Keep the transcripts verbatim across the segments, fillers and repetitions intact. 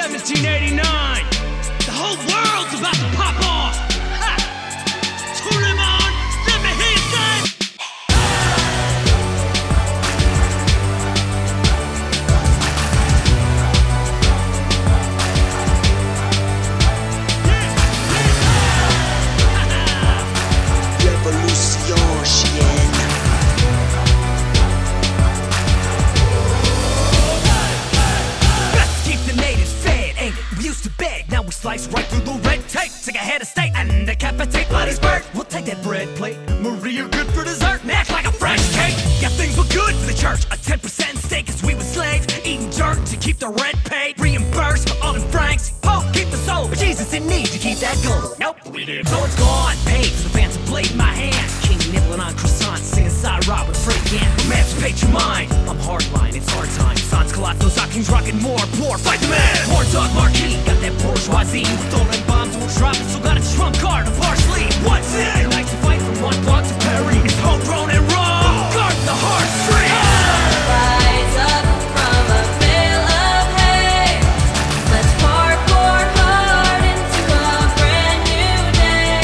seventeen eighty-nine. The whole world's about to pop off. Ha! Turn him on. Let me hear you say. Slice right through the red tape, take a head of state and decapitate Bloody Bird. We'll take that bread plate, Maria good for dessert, and act like a French cake. Yeah, things were good for the church, a ten percent stake cause we were slaves, eating dirt to keep the rent paid, reimbursed all in francs. Oh, keep the soul, but Jesus didn't need to keep that gold. Nope, we did. So it's gone, paid for the fancy blade in my hand. King nibbling on croissants, singing side rock with free again. Emancipate your mind, I'm hardline, it's hard time. Sans Colossal, Kings rockin' more, poor, fight the man. Poor Doug Marquis, got that bourgeoisie. Throwing bombs will drop it, still got a trump card, a parsley. What's it? He likes to fight from one block to Perry. It's homegrown and raw. Guard the hard street. Rise up from a bale of hay. Let's parkour hard into a brand new day.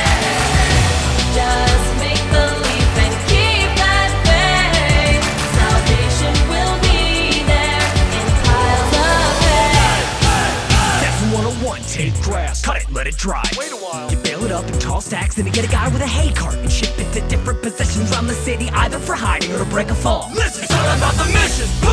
Just make the leap and keep that faith. Salvation will be there in piles of hay. Section one oh one, take grass, cut it, let it dry. Wait a while. You bale it up in tall stacks, then you get a guy with a hay cart and ship it to different positions around the city, either for hiding or to break a fall. Listen, it's all about the mission.